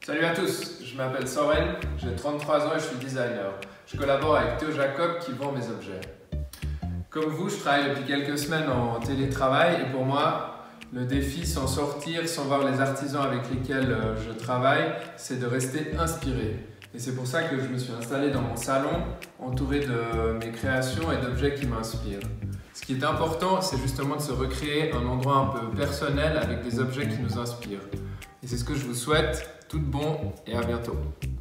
Salut à tous, je m'appelle Soren, j'ai 33 ans et je suis designer. Je collabore avec Théo Jacob qui vend mes objets. Comme vous, je travaille depuis quelques semaines en télétravail et pour moi, le défi sans sortir, sans voir les artisans avec lesquels je travaille, c'est de rester inspiré. Et c'est pour ça que je me suis installé dans mon salon, entouré de mes créations et d'objets qui m'inspirent. Ce qui est important, c'est justement de se recréer un endroit un peu personnel avec des objets qui nous inspirent. Et c'est ce que je vous souhaite. Tout de bon et à bientôt.